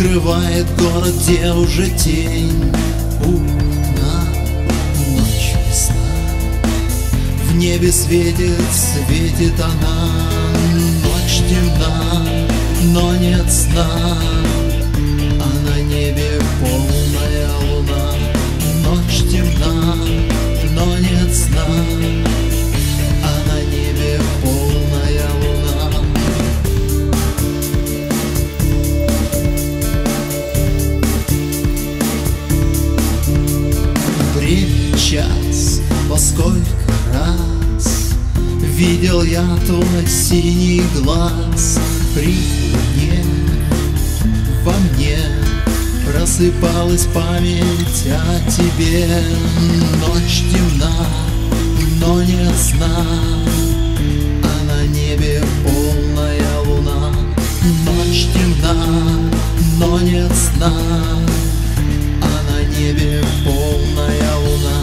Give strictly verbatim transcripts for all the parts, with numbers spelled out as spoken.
Скрывает город, где уже тень. Луна, ночь, весна. В небе светит, светит она. Ночь темна, но нет сна. А на небе полная луна. Ночь темна, но нет сна. А на небе полная луна. Время, час, во сколько раз видел я твой синий глаз. При луне во мне просыпалась память о тебе. Ночь темна, но нет сна. А на небе полная луна. Ночь темна, но нет сна. А на небе полная луна.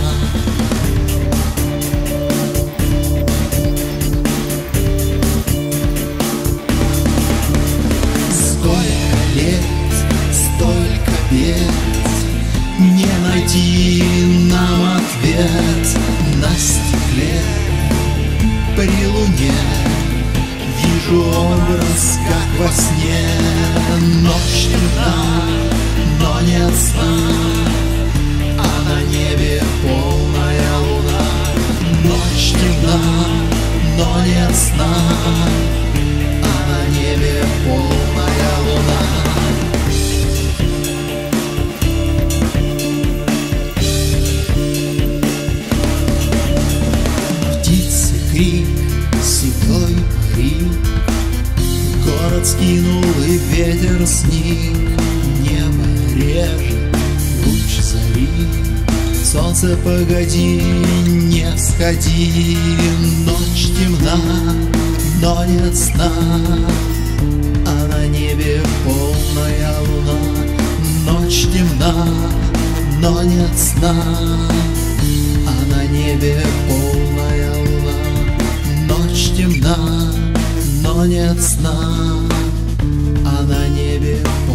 Сколько лет, столько бед, не найти нам ответ. На стекле при луне вижу образ, как во сне. Ночь темна, но нет сна. А на небе полная луна. Ночь темна, но нет сна. А на небе полная луна. Птицы крик, седой парик. Город скинул и ветер сник. Небо режет луч зари. Солнце, погоди, не всходи. Ночь темна, но нет сна. А на небе полная луна. Ночь темна, но нет сна. А на небе полная луна. Ночь темна, но нет сна. А на небе